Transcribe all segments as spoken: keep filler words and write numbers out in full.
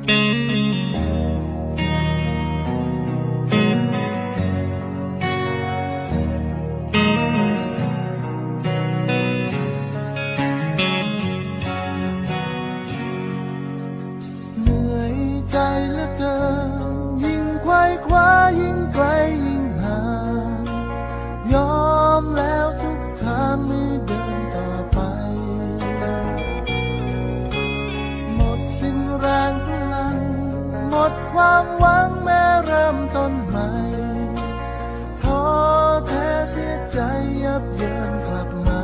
ความหวังแม้เริ่มต้นใหม่ท้อแท้เสียใจยับเยินกลับมา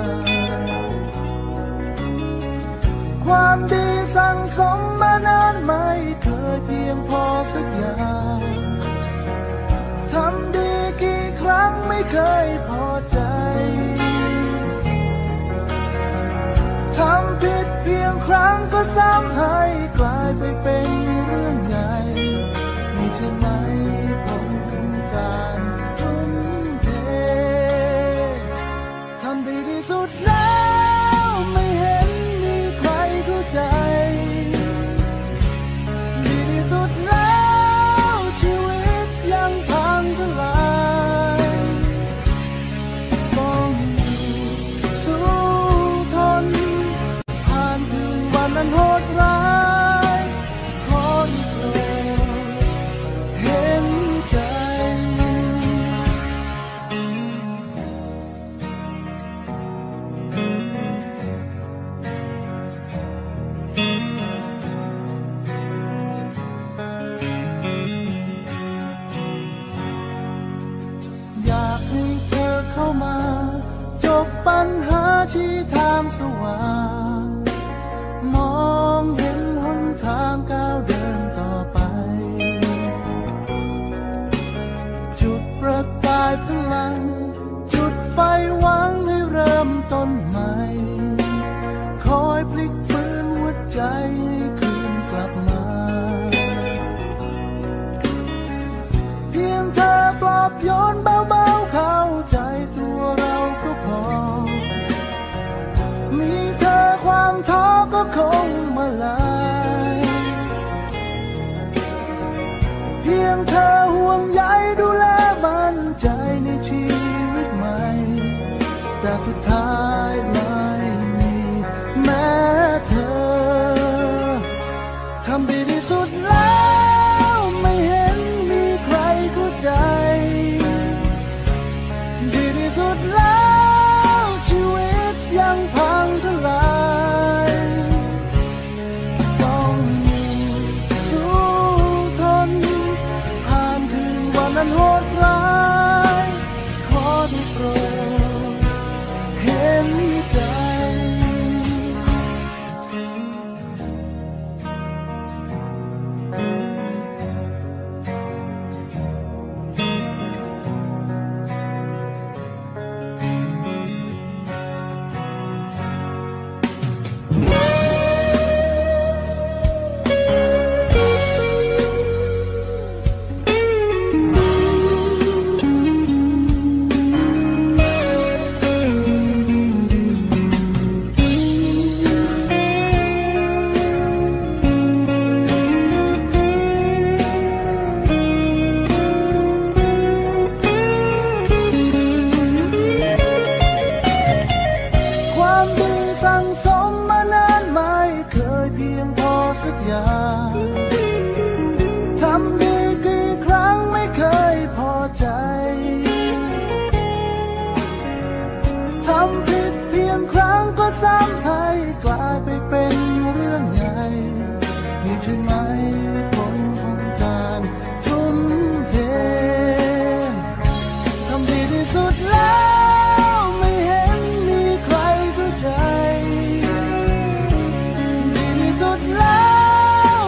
ความดีสั่งสมมานานไม่เคยเพียงพอสักอย่างทำดีกี่ครั้งไม่เคยพอใจทำผิดเพียงครั้งก็ซ้ำให้กลายไปเป็นเรื่องใหญ่ไม่ใช่ไหมผมถึงการทุ่มเททำดีที่สุดแล้วไม่เห็นมีใครเข้าใจดีที่สุดแล้วชีวิตยังพังทลายต้องสู้ทนผ่านคืนวันนั้นโหดร้ายขอได้โปรดเห็นใจอยากให้เธอเข้ามาจบปัญหาที่ทางสว่างมองเห็นหนทางก้าวเดินต่อไปจุดประกายพลังจุดไฟหวังให้เริ่มต้นใหม่คอยพลิกฟื้นหัวใจให้คืนกลับมาเพียงเธอปลอบโยนเบาๆเข้าใจตัวเราก็พอมีเธอความท้อก็คงมาลายเพียงเธอห่วงใยดูแลมั่นใจในชีวิตใหม่แต่สุดท้ายไม่มีแม้เธอทำดีที่สุดแล้วไม่เห็นมีใครเข้าใจดีที่สุดแล้วชีวิตยังพังทลายต้องสู้ทนผ่านคืนวันนั้นโหดร้ายขอได้โปรดเห็นใจสั่งสมมานานไม่เคยเพียงพอสักอย่างทำดีกี่ครั้งไม่เคยพอใจทำผิดเพียงครั้งก็ซ้ำให้กลายไปเป็นเรื่องใหญ่นี่ใช่ไหมผลของการทุ่มเททำดีที่สุดแล้วไม่เห็นมีใครเข้าใจดีที่สุดแล้ว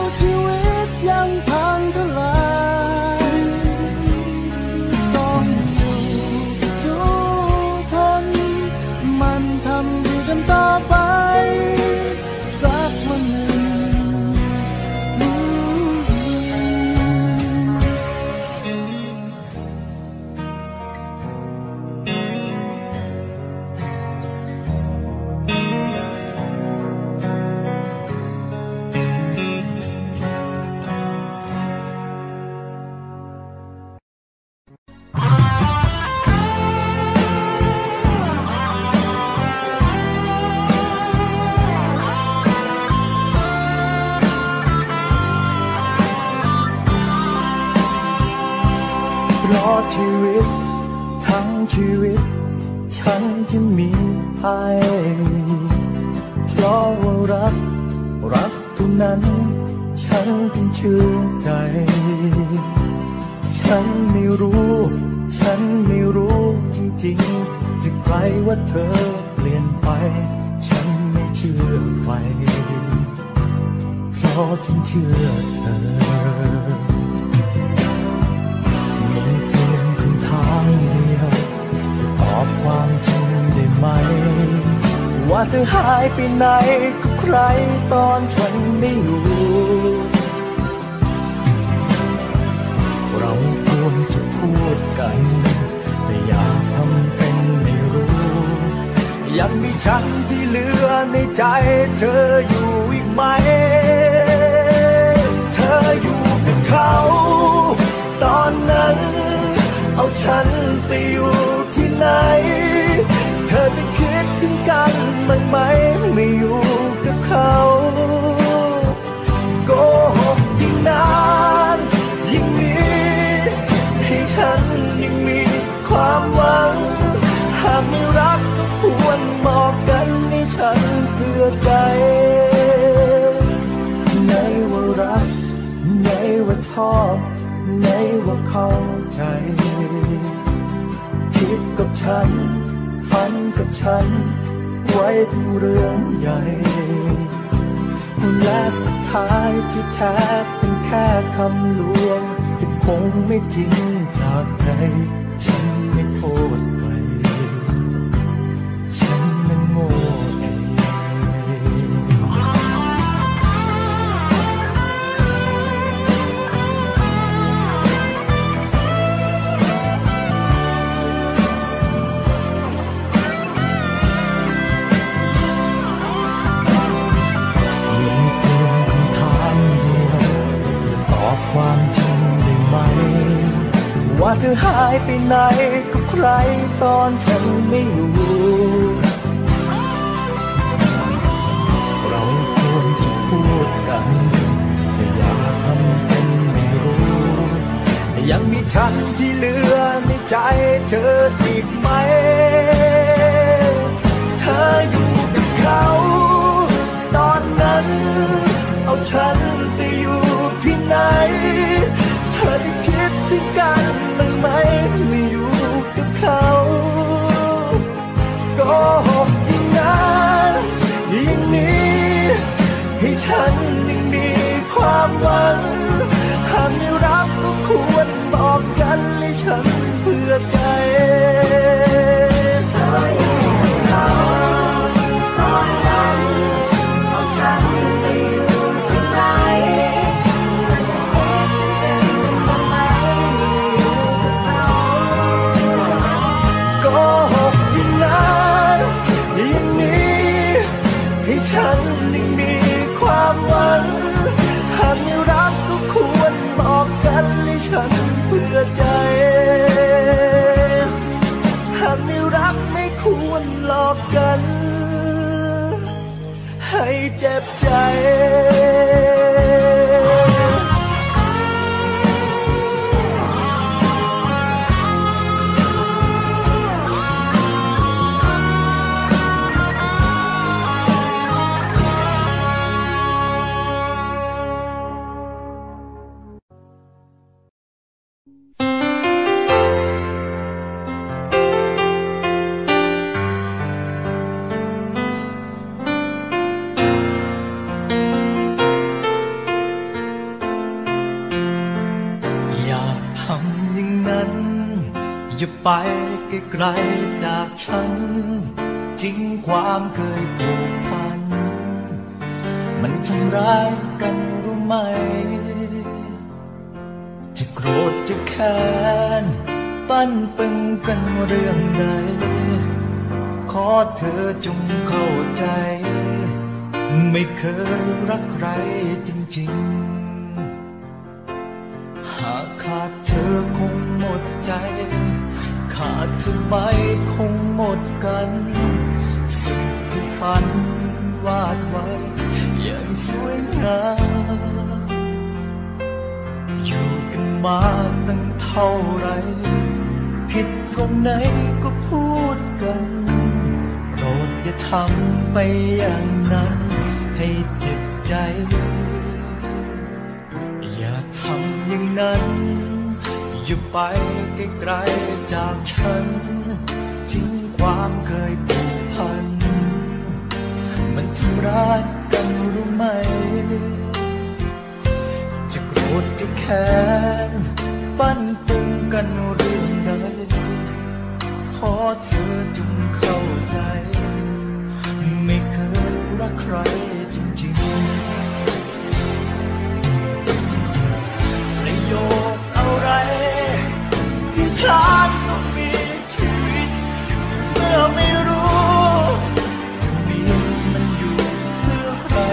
ชีวิตทั้งชีวิตฉันจะมีให้เพราะว่ารักรักเท่านั้นฉันจึงเชื่อใจฉันไม่รู้ฉันไม่รู้จริงๆจะใครว่าเธอเปลี่ยนไปฉันไม่เชื่อใครเพราะฉันเชื่อเธอมีเพียงคำถามเดียวจะตอบความจริงได้ไหมว่าเธอหายไปไหนกับใครตอนฉันไม่อยู่เราควรจะพูดกันแต่อย่าทำเป็นไม่รู้ยังมีฉันที่เหลือในใจเธออยู่อีกไหมเธออยู่กับเขาตอนนั้นเอาฉันไปอยู่ที่ไหนเธอจะคิดถึงกันบ้างไหมไม่อยู่กับเขาโกหกยิ่งนานยิ่งมีให้ฉันยังมีความหวังหากไม่รักก็ควรบอกกันให้ฉันเพื่อใจไหนว่ารักไหนว่าชอบไหนว่าเข้าใจคิดกับฉันฝันกับฉันไว้เป็นเรื่องใหญ่และสุดท้ายที่แท้เป็นแค่คำลวงที่คงไม่จริงจากใจฉันไม่โทษใครฉันนั้นโง่เองความจริงได้ไหมว่าเธอหายไปไหนกับใครตอนฉันไม่อยู่เราควรจะพูดกันแต่อย่าทำเป็นไม่รู้ยังมีฉันที่เหลือในใจเธออีกไหมเธออยู่กับเขาตอนนั้นเอาฉันไปอยู่ที่ไหนเธอจะคิดถึงกันบ้างไหมไม่อยู่กับเขาโกหกยิ่งนานยิ่งนี้ให้ฉันยังมีความหวังหากไม่รักก็ควรบอกกันให้ฉันเพื่อใจเธออยู่กับเขาตอนนั้นเอาฉันไปอยู่ที่ไหนฉันยังมีความหวังหากไม่รักก็ควรบอกกันให้ฉันเพื่อใจหากไม่รักไม่ควรหลอกกันให้เจ็บใจอย่าไปไกลๆจากฉันจริงความเคยผูกพันมันทำร้ายกันรู้ไหมจะโกรธจะแค้นปั้นปึงกันเรื่องใดขอเธอจงเข้าใจไม่เคยรักใครจริงๆหากขาดเธอคงหมดใจขาดเธอไปคงหมดกันสิ่งที่ฝันวาดไว้อย่างสวยงามอยู่กันมาตั้งเท่าไรผิดตรงไหนก็พูดกันโปรดอย่าทำไปอย่างนั้นให้เจ็บใจอย่าทำอย่างนั้นอย่าไปไกลๆจากฉันทิ้งความเคยผูกพันมันทำร้ายกันรู้ไหมจะโกรธจะแค้นปั้นตึงกันเรื่องใดขอเธอจงเข้าใจไม่เคยรักใครจริงๆประโยคอะไรที่ฉันต้องมีชีวิตอยู่เมื่อไม่รู้จะมีมันอยู่เพื่อใคร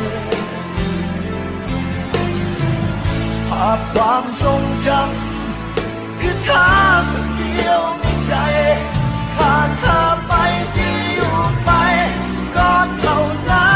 ภาพความทรงจำคือเธอคนเดียวในใจขาดเธอไปที่อยู่ไปก็เท่านั้น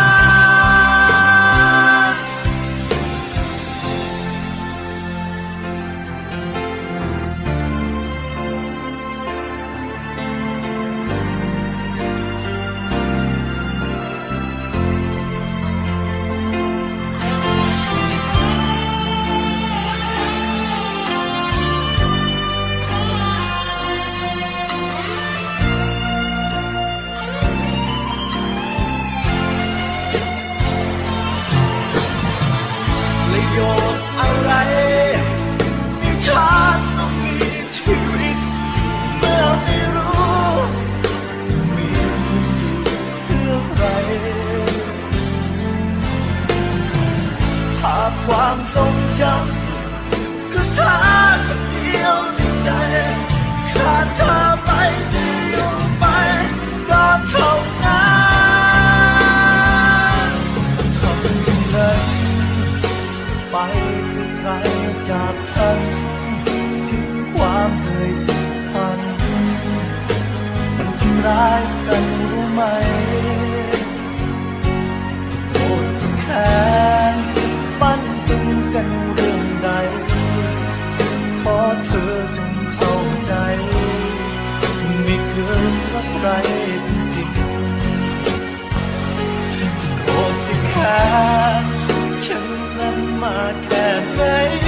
ประโยชน์อะไรที่ฉันต้องมีชีวิตอยู่เมื่อไม่รู้จะมีเพื่อใครภาพความทรงจำคือเธอคนเดียวในใจขาดเธอไปที่อยู่ไปก็เท่านั้นทำอย่างนั้นไปไกลจากฉันถึงความเคยผูกพันมันทำร้ายกันรู้ไหมจะโกรธจะแค้นปั้นตึงกันเรื่องใดขอเธอจงเข้าใจไม่เคยรักใครจริงๆจะโกรธจะแค้นฉันนั้นมาแค่ไหน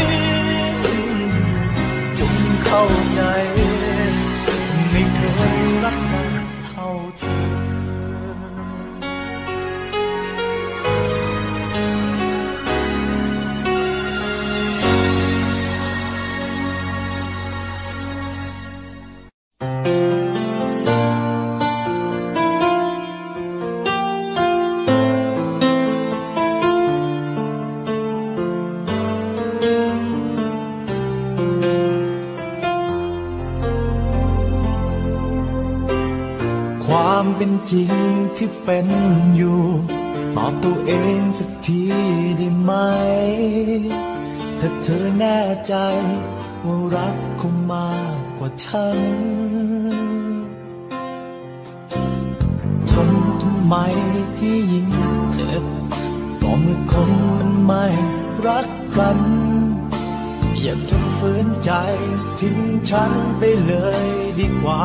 จงเข้าใจไม่เคยรักกันเท่าเธอความเป็นจริงที่เป็นอยู่ตอบตัวเองสักทีได้ไหมถ้าเธอแน่ใจว่ารักคงมากกว่าฉันทนทำไมให้ยิ่งเจ็บก็เมื่อคนมันไม่รักกันอย่าทนฝืนใจทิ้งฉันไปเลยดีกว่า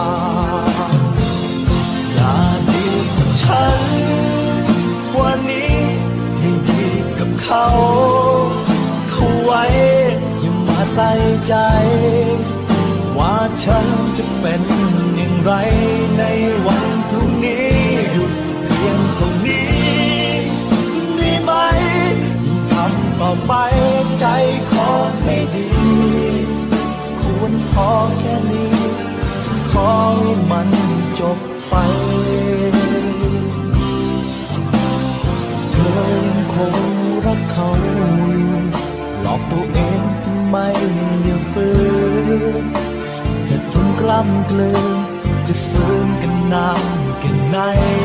อย่าดีกับฉันวันนี้ให้ดีกับเขาเขาไว้อย่ามาใส่ใจว่าฉันจะเป็นอย่างไรในวันพรุ่งนี้หยุดเพียงตรงนี้ได้ไหมยิ่งทำต่อไปใจขอไม่ดีควรพอแค่นี้จะขอให้มันจบไปเธอยังคงรักเขาหลอกตัวเองทำไมอย่าฝืนจะทนกล้ำเกลือจะฝืนกันนานแค่ไหน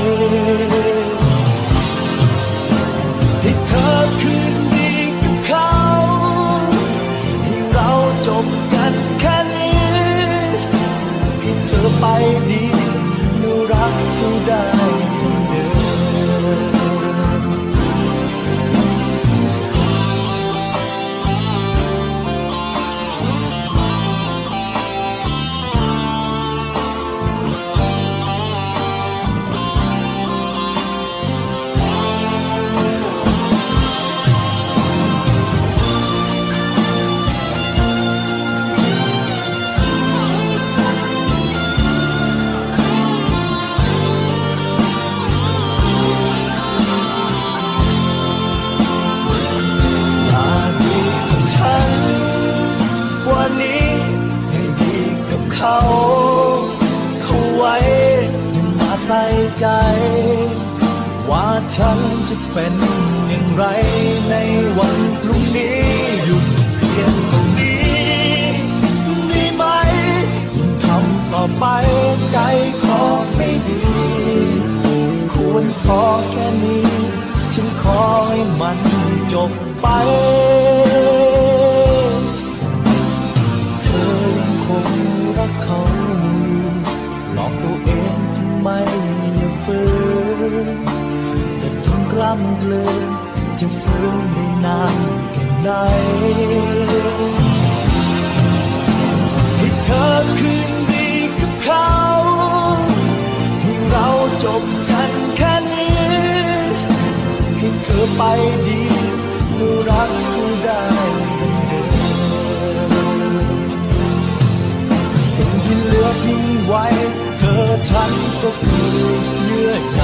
ให้เธอคืนดีกับเขาให้เราจบกันแค่นี้ให้เธอไปดีรักเขาได้เหมือนเดิมฉันจะเป็นอย่างไรในวันพรุ่งนี้อยู่เพียงตรงนี้ได้ไหมยิ่งทำต่อไปใจขอไม่ดีควรพอแค่นี้ฉันขอให้มันจบไปเธอยังคงรักเขาหลอกตัวเองทำไมอย่าฝืนจะทนกล้ำเกลือจะฝืนได้นานแค่ไหนให้เธอคืนดีกับเขาให้เราจบกันแค่นี้ให้เธอไปดีไม่รักเขาได้เหมือนเดิมสิ่งที่เหลือทิ้งไว้เธอฉันก็คือเยื่อใย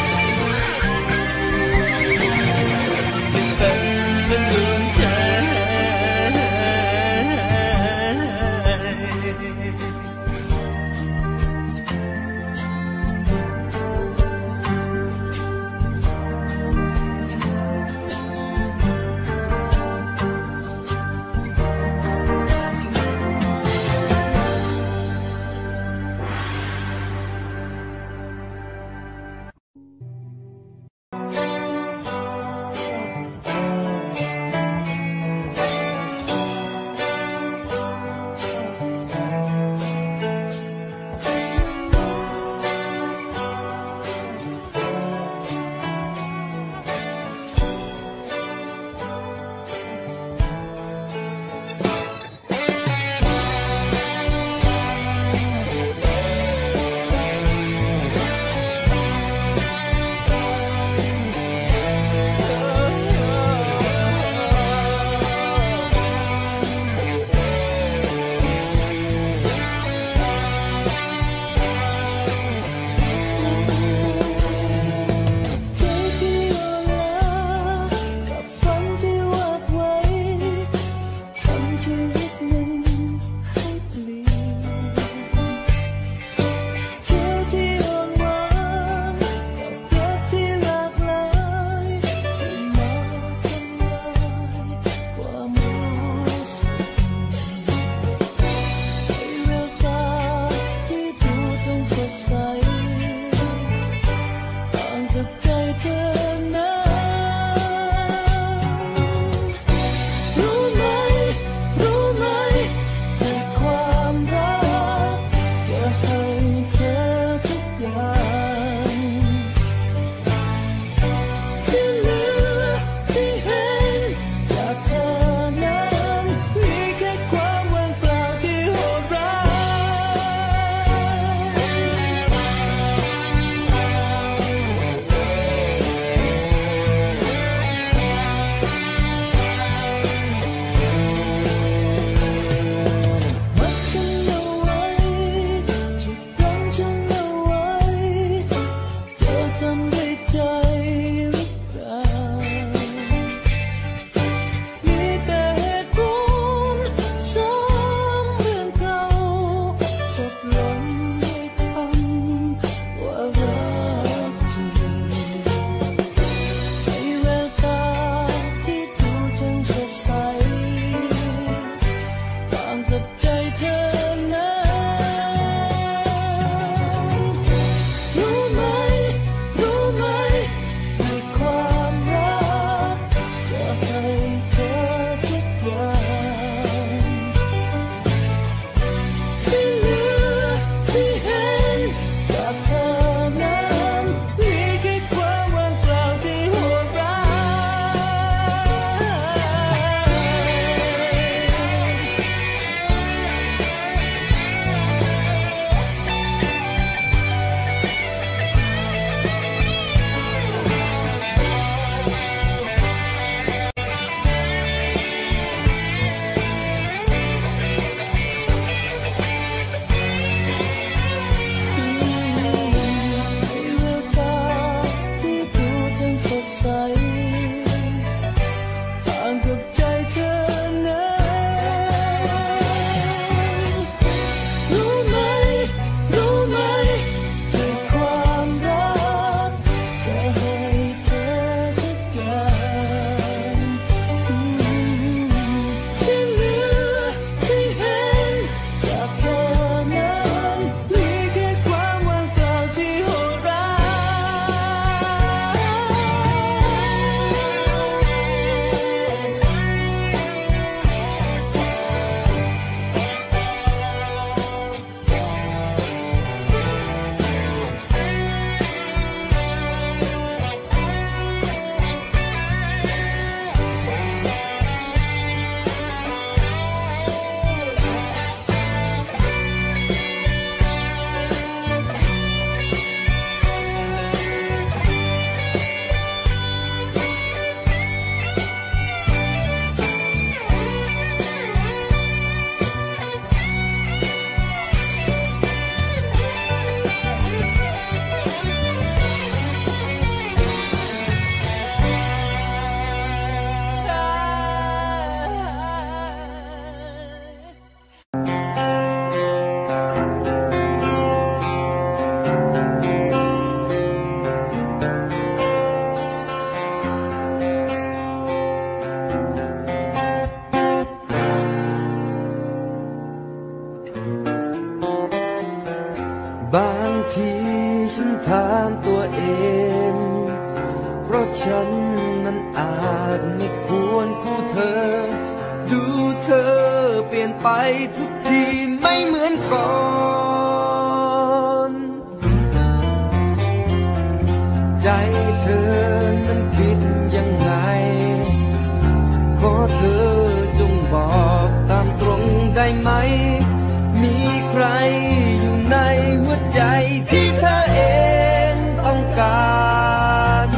เป็นเหมือนดวงใจไปทุกทีไม่เหมือนก่อนใจเธอนั้นคิดยังไงขอเธอจงบอกตามตรงได้ไหมมีใครอยู่ในหัวใจที่เธอเองต้องการ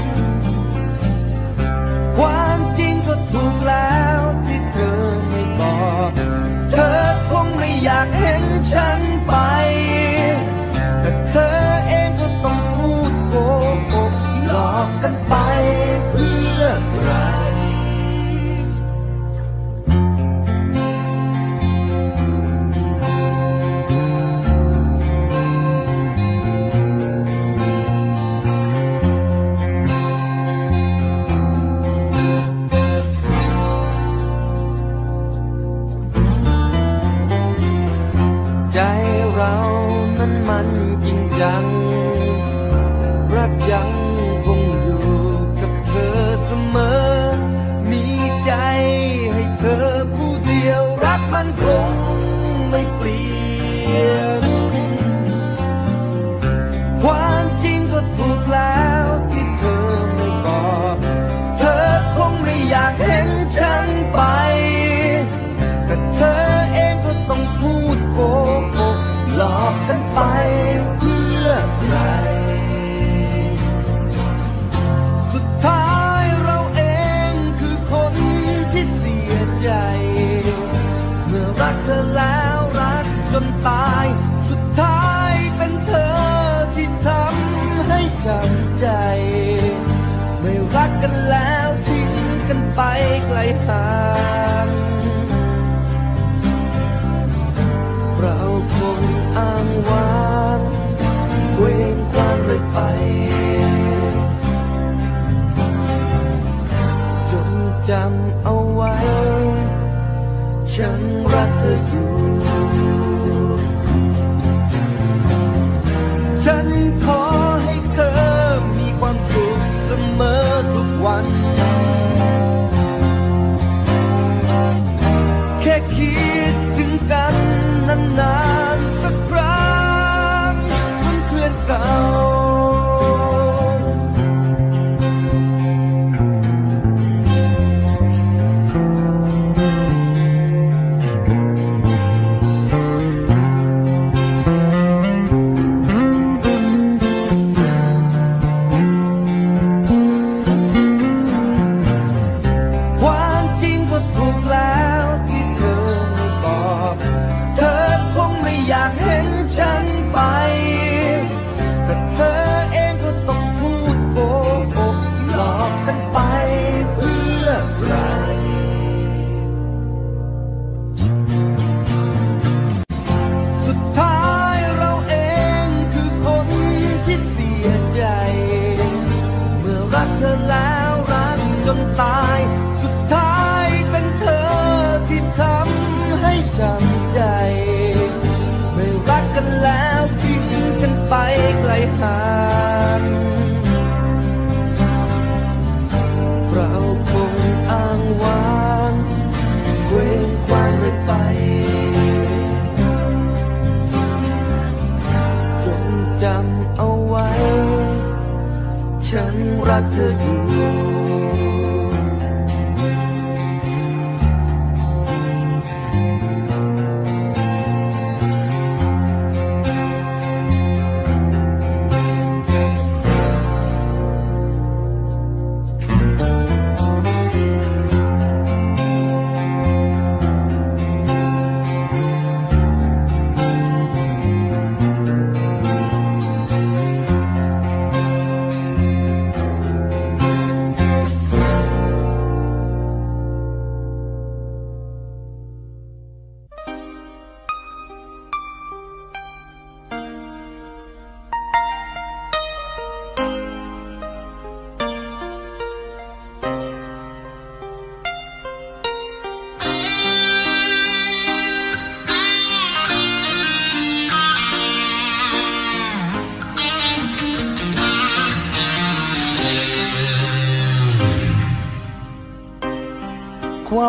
ความจริงก็ถูกแล้วที่เธอไม่บอกเธอคงไม่อยากเห็นฉันไปแต่เธอเองก็ต้องพูดโกหกหลอกกันไปเพื่อใครใจเรานั้นมันจริงจังรักยังคงอยู่กับเธอเสมอมีใจให้เธอผู้เดียวรักมันคงไม่เปลี่ยนความจริงก็ถูกแล้วที่เธอไม่บอกเธอคงไม่อยากเห็นฉันไปแต่เธอเองก็ต้องพูดโกหกหลอกกันไปเพื่อใครสุดท้ายเราเองคือคนที่เสียใจเมื่อรักเธอแล้วรักจนตายสุดท้ายเป็นเธอที่ทำให้ช้ำใจไม่รักกันแล้วทิ้งกันไปไกลห่างเราคงอ้างว้างเว้งความเลยไปจงจำเอาไว้ฉันรักเธออยู่ฉันขอให้เธอมีความสุขเสมอทุกวันแค่คิดถึงกันนานๆสักครั้งเหมือนเพื่อนเก่าความจริงก็ถูกแล้วที่เธอไม่บอกเธอคงไม่อยากเห็นฉันไปแต่เธอเองก็ต้องพูดโกหกหลอกกันไปเพื่อใครสุดท้ายเราเองคือคนที่เสียใจเมื่อรักเธอแล้วรักจนตายสุดท้ายเป็นเธอที่ทำให้ช้ำใจไม่รักกันแล้วทิ้งกันไปไกลห่างเราคงอ้างว้างเว้งควางเลยไปจงจำเอาไว้ฉันรักเธออยู่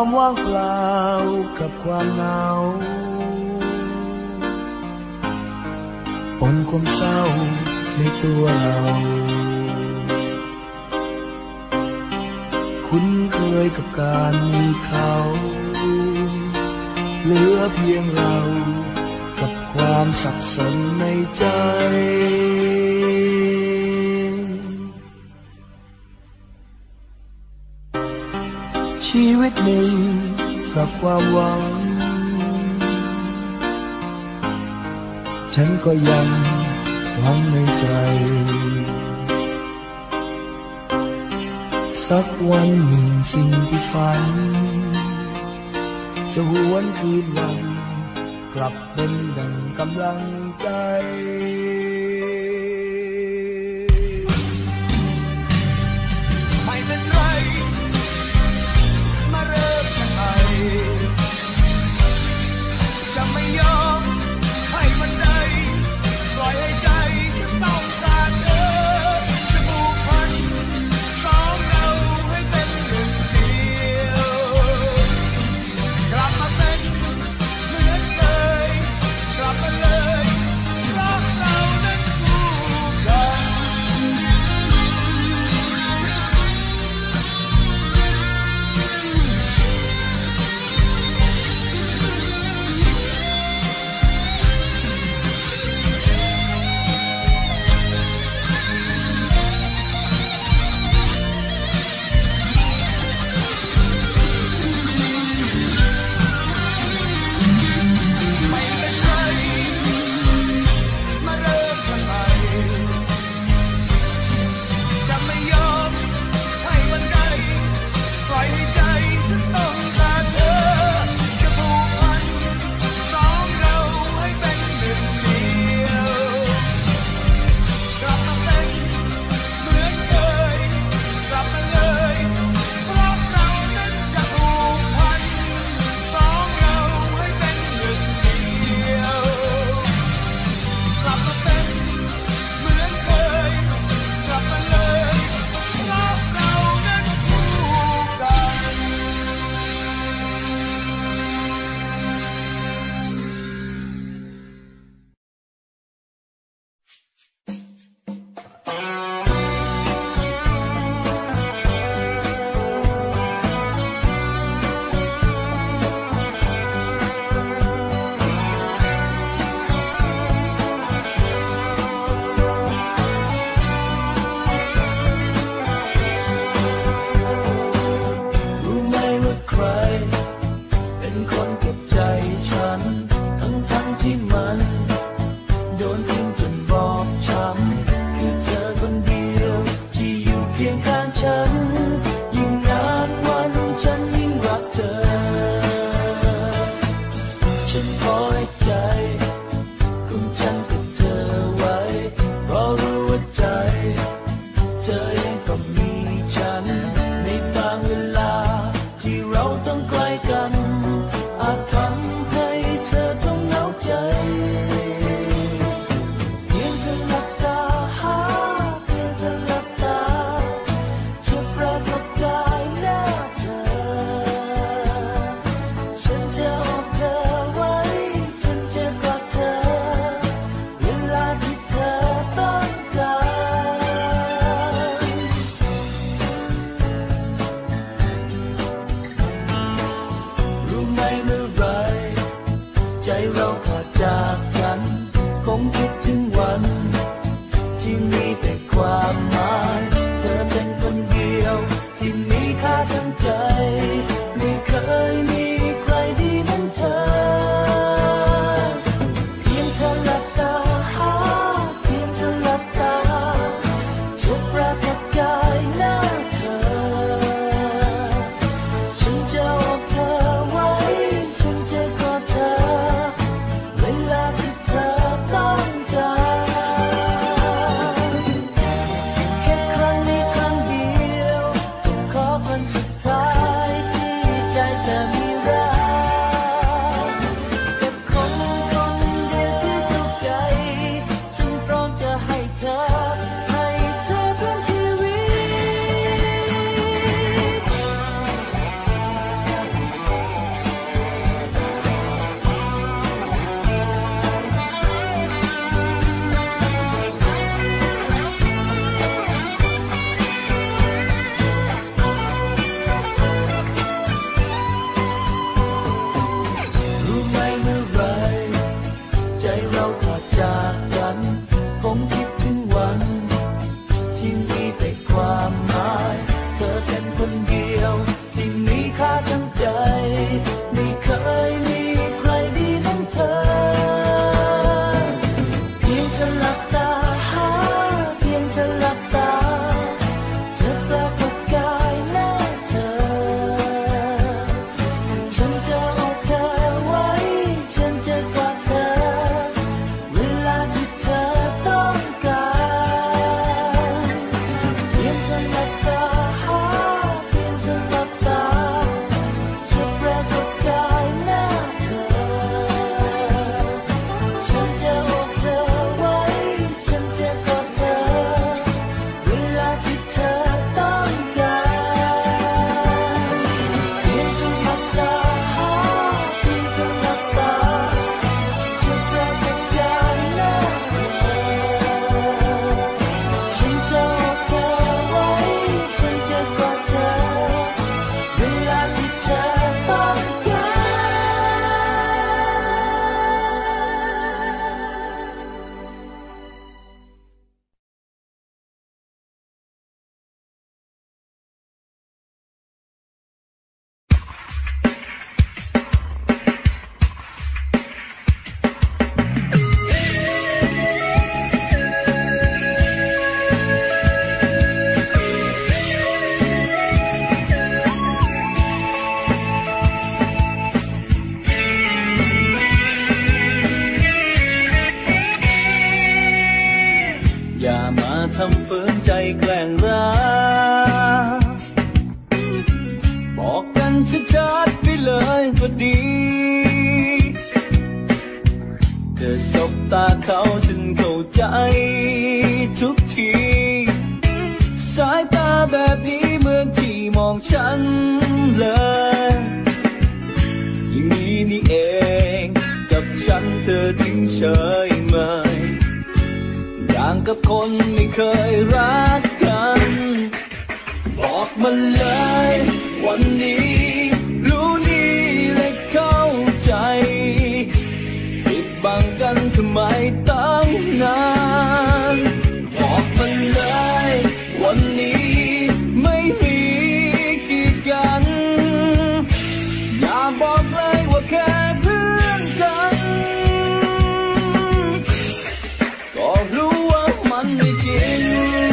ความว่างเปล่ากับความเหงาปนความเศร้าในตัวเราคุ้นเคยกับการมีเขาเหลือเพียงเรากับความสับสนในใจชีวิตหนึ่งกับความหวังฉันก็ยังหวังในใจสักวันหนึ่งสิ่งที่ฝันจะหวนคืนวันกลับเป็นดังกำลังใจไม่เป็นไรมาเริ่มกันใหม่จะไม่ยอมให้มันได้ปล่อยให้ใจฉันต้องการเธอจะผูกพันสองเราให้เป็นหนึ่งเดียวกลับมาเป็นเหมือนเคยกลับมาเลยรักเรานั้นคู่กันต้องตาเขาฉันเข้าใจทุกทีสายตาแบบนี้เหมือนที่มองฉันเลยอย่างนี้นี่เองกับฉันเธอถึงเฉยเมยอย่างกับคนไม่เคยรักกันบอกมาเลยวันนี้รู้ดีและเข้าใจปิดบังกันทำไมตั้งนานบอกมาเลยวันนี้ไม่มีกีดกันอย่าบอกเลยว่าแค่เพื่อนกันก็รู้ว่ามันไม่จริง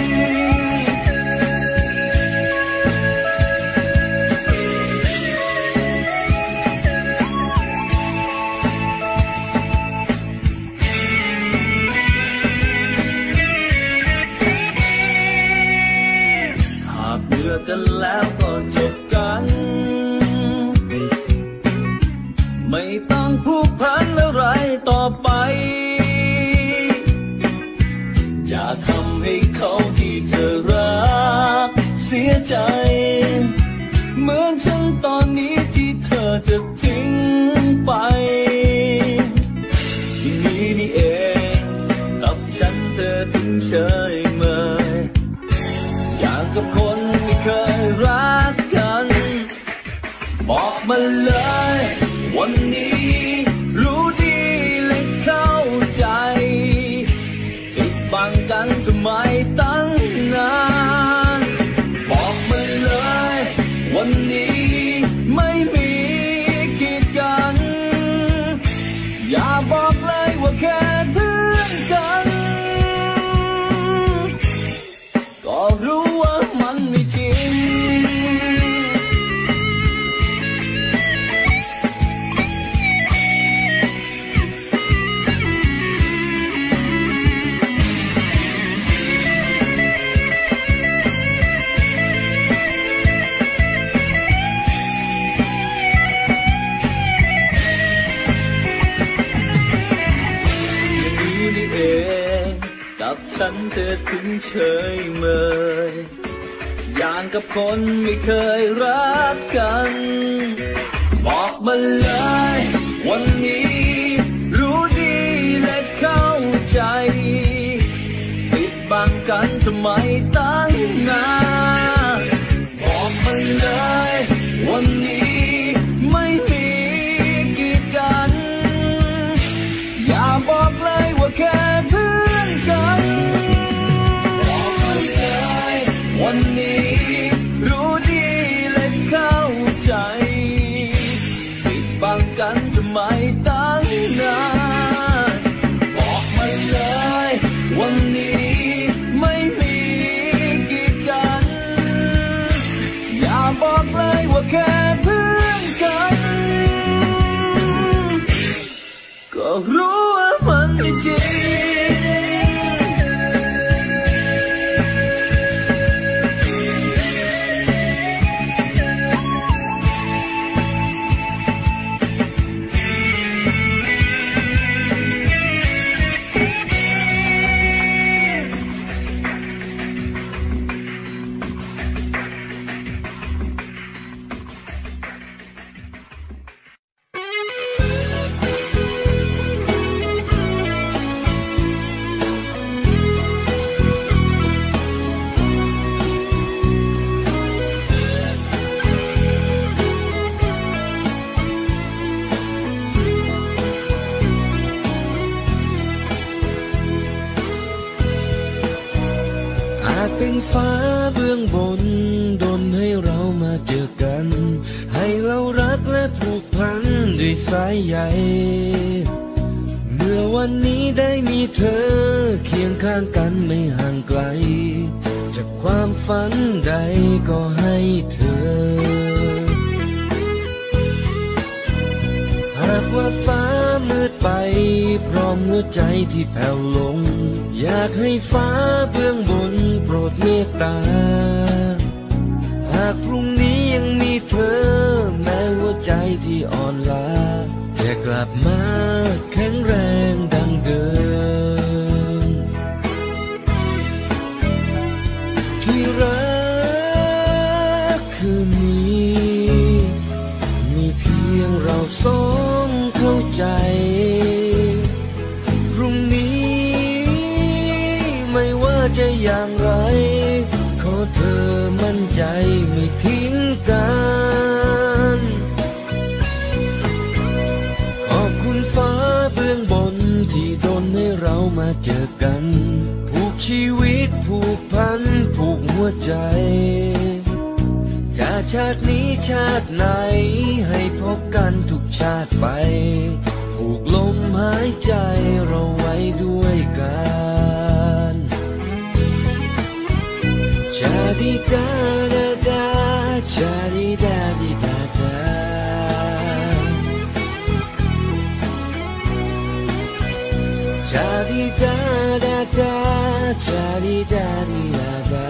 กันแล้วก็จบกันไม่ต้องผูกพันอะไรต่อไปจะทำให้เขาที่เธอรักเสียใจเหมือนฉันตอนนี้ที่เธอจะทิ้งไปอย่างนี้นี่เองกับฉันเธอถึงเฉยเมยอย่างกับคนไม่เคยรักกันบอกมาเลยวันนี้รู้ดีและเข้าใจปิดบังกันทำไมตั้งนานบอกมาเลยวันนี้ไม่มีกีดกันอย่าบอกเลยว่าแค่เพื่อนกันก็รู้ว่ามันไม่จริงกับฉันเธอถึงเฉยเมยอย่างกับคนไม่เคยรักกันบอกมาเลยวันนี้รู้ดีและเข้าใจปิดบังกันทำไมตั้งนานบอกมาเลยวันนี้ไม่มีกีดกันอย่าบอกเลยว่าแค่เพื่อนกันบอกมาเลยวันนี้รู้ดีและเข้าใจปิดบังกันทำไมตั้งนานบอกมาเลยวันนี้ไม่มีกีดกันอย่าบอกเลยว่าแค่เพื่อนกันก็รู้ว่ามันไม่จริงเป็นฟ้าเบื้องบนดลให้เรามาเจอกันให้เรารักและผูกพันด้วยสายใยเมื่อวันนี้ได้มีเธอเคียงข้างกันไม่ห่างไกลจากความฝันใดก็ให้เธอหากว่าฟ้ามืดไปพร้อมหัวใจที่แผ่วลงอยากให้ฟ้าเบื้องบนโปรดเมตตาหากพรุ่งนี้ยังมีเธอแม้หัวใจที่อ่อนล้าจะกลับมาแข็งแรงดังเดิมอย่างไรขอเธอมั่นใจไม่ทิ้งกันขอบคุณฟ้าเบื้องบนที่ดลให้เรามาเจอกันผูกชีวิตผูกพันผูกหัวใจจากชาตินี้ชาติไหนให้พบกันทุกชาติไปผูกลมหายใจเราไว้ด้วยกันชาดีดาดาดาชาดีดาดีดาดาชาดีดาดาดาชาดีดาดีดาดา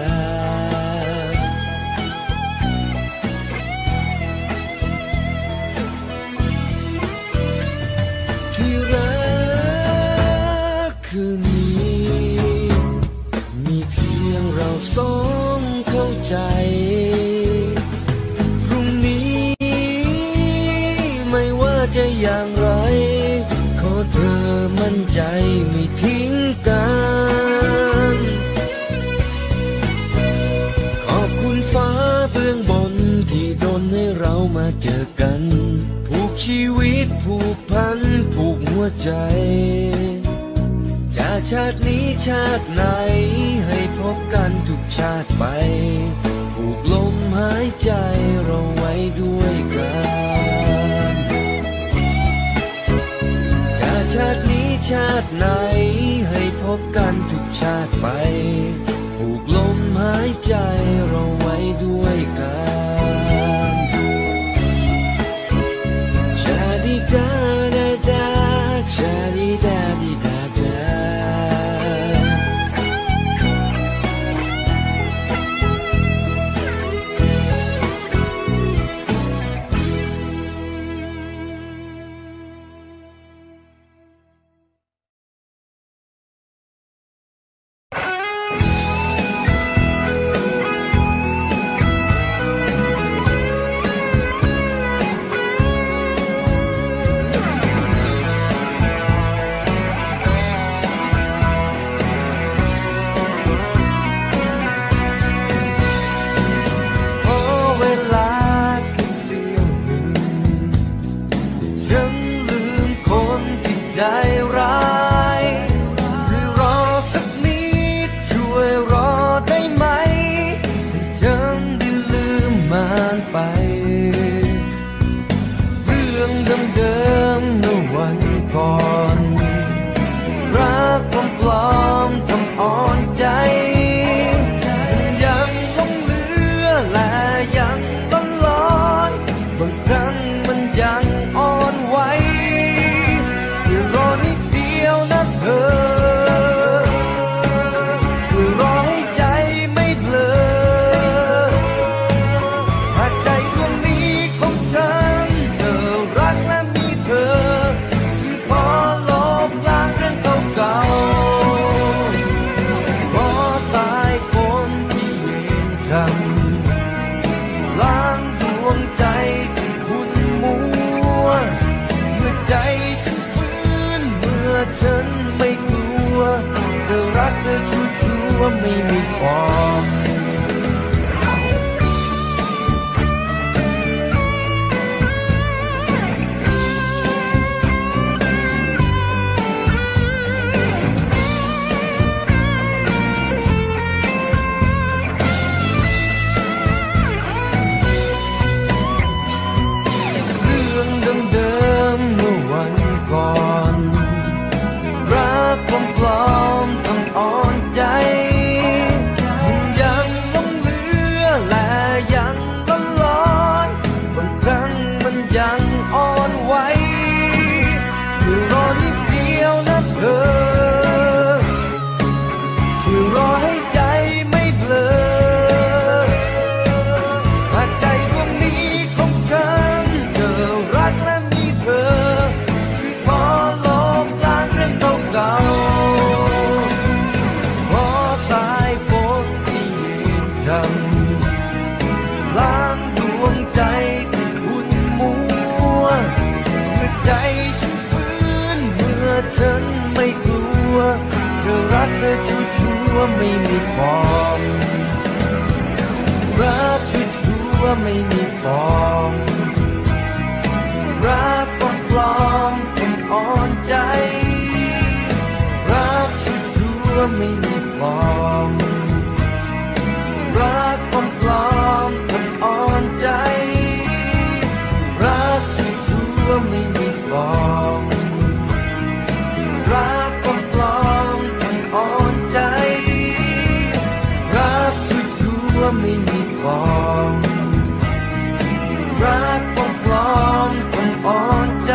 ที่รักคืนนี้มีเพียงเราสองเข้าใจพรุ่งนี้ไม่ว่าจะอย่างไรขอเธอมั่นใจไม่ทิ้งกันขอบคุณฟ้าเบื้องบนที่ดลให้เรามาเจอกันผูกชีวิตผูกพันผูกหัวใจจากชาตินี้ชาติไหนให้พบกันทุกชาติไปผูกลมหายใจเราไว้ด้วยกันจากชาตินี้ชาติไหนให้พบกันทุกชาติไปผูกลมหายใจเราไว้ด้วยกันชาดีดาดาดาชาดีดาดีดาดายังอ่อนไหวที่รอนี้ว่าไม่มีฟองรักที่รู้ว่าไม่มีฟองรักปลอมๆคนอ่อนใจรักที่รู้ว่าไม่มีฟองรักปลอมๆคนอ่อนใจรักที่รู้ว่าไม่มีฟองรักปลอมๆคนอ่อนใจรักที่รู้ว่าไม่มีฟองรักปลอมๆคนอ่อนใจ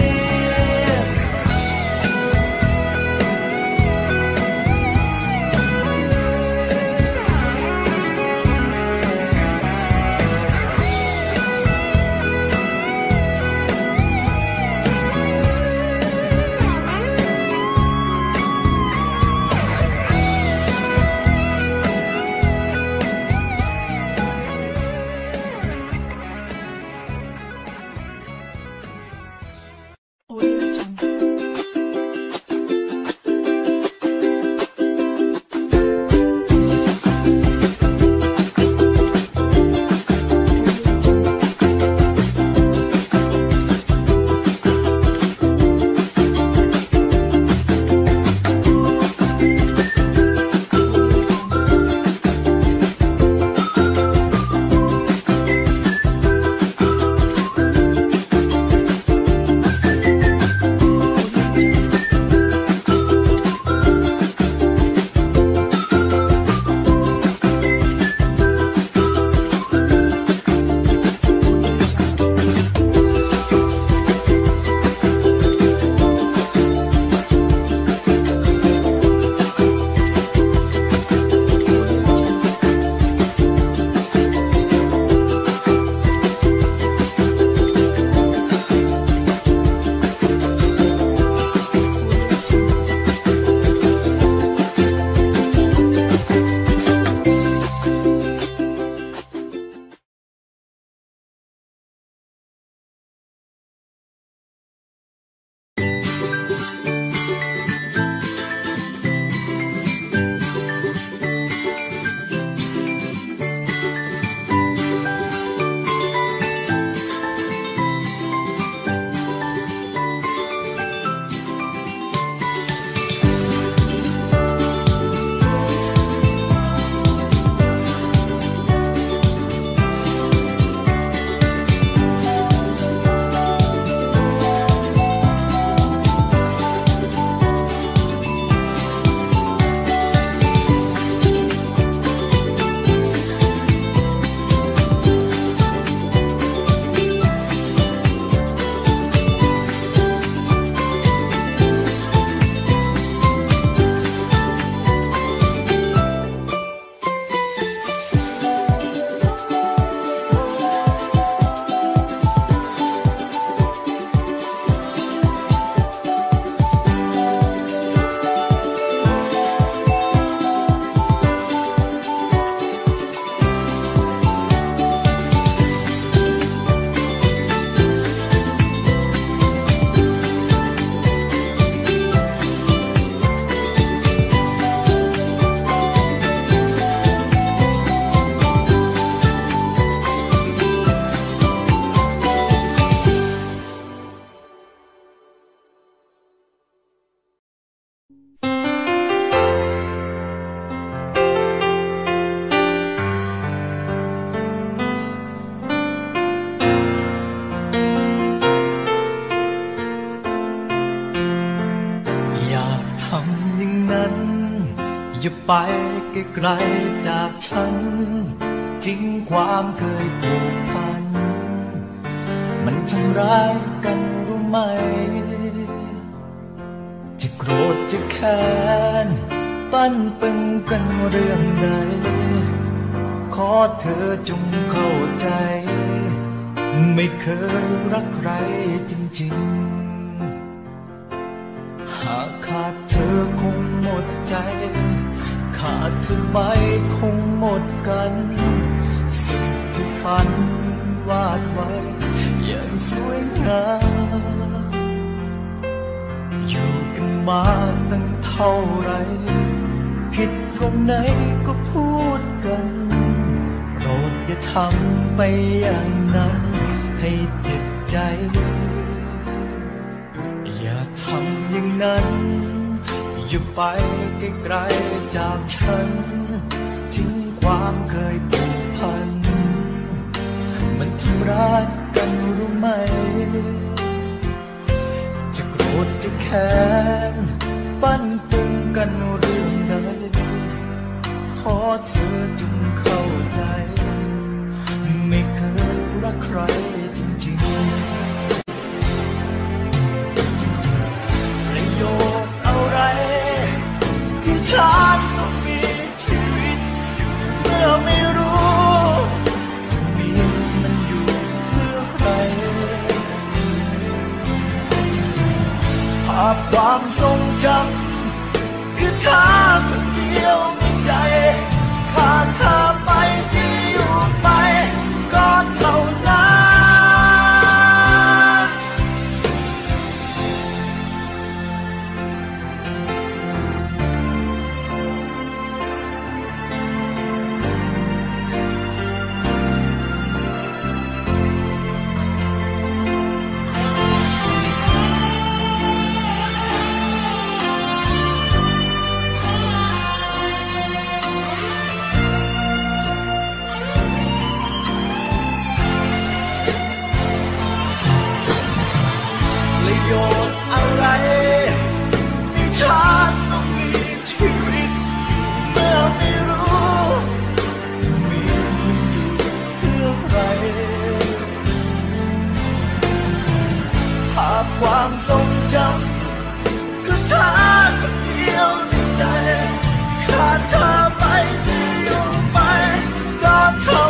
อย่าไปไกลๆจากฉันทิ้งความเคยผูกพันมันทำร้ายกันรู้ไหมจะโกรธจะแค้นปั้นปึงกันเรื่องใดขอเธอจงเข้าใจไม่เคยรักใครจริงๆหากขาดเธอคงหมดใจขาดเธอไปคงหมดกันสิ่งที่ฝันวาดไว้อย่างสวยงามอยู่กันมาตั้งเท่าไรผิดตรงไหนก็พูดกันโปรดอย่าทำไปอย่างนั้นให้เจ็บใจอย่าทำอย่างนั้นอย่าไปไกลๆจากฉันทิ้งความเคยผูกพันมันทำร้ายกันรู้ไหมจะโกรธจะแค้นปั้นปึงกันเรื่องใดขอเธอจงเข้าใจไม่เคยรักใครจริงๆประโยชน์อะไรที่ฉันต้องมีชีวิตอยู่เมื่อไม่รู้จะมีมันอยู่เพื่อใครภาพความทรงจำคือเธอคนเดียวในใจขาดเธอไปที่อยู่ไปก็เท่านั้นประโยชน์อะไรที่ฉันต้องมีชีวิตอยู่เมื่อไม่รู้จะมีเพื่อใครภาพความทรงจำคือเธอคนเดียวในใจขาดเธอไปที่อยู่ไปก็เท่า